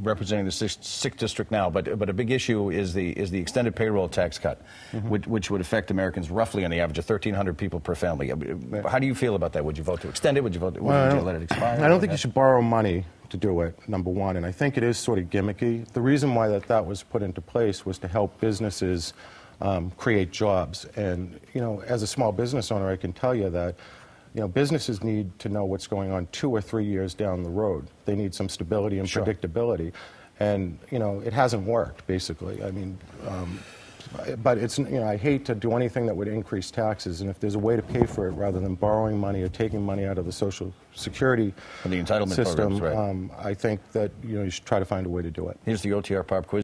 representing the 6th district now, but a big issue is the extended payroll tax cut, which would affect Americans roughly on the average of 1,300 people per family. How do you feel about that? Would you vote to extend it? Would you vote? Would you let it expire? I don't think you should borrow money to do it, number one, and I think it is sort of gimmicky. The reason why that was put into place was to help businesses create jobs. And, you know, as a small business owner, I can tell you that, you know, businesses need to know what's going on 2 or 3 years down the road. They need some stability and predictability. And, you know, it hasn't worked, basically. I mean, but it's, you know, I hate to do anything that would increase taxes, and if there's a way to pay for it rather than borrowing money or taking money out of the Social Security and the entitlement system, programs, right. I think that, you know, you should try to find a way to do it. Here's the OTR Pop Quiz.